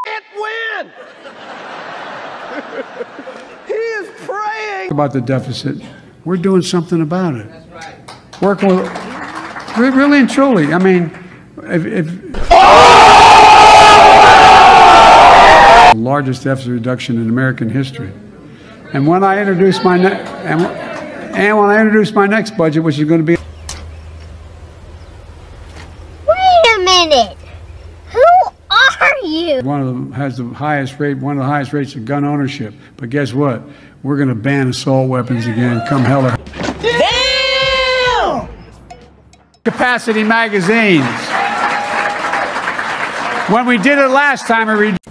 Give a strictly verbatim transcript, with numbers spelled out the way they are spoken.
can't win. He is praying about the deficit. We're doing something about it. That's right. Working with, really and truly. I mean, if, if the largest deficit reduction in American history. And when I introduce my ne and, and when I introduce my next budget, which is going to be. Wait a minute. Who are you? One of them has the highest rate, one of the highest rates of gun ownership. But guess what? We're going to ban assault weapons again, come hell or. Damn! Capacity magazines. When we did it last time, it reduced.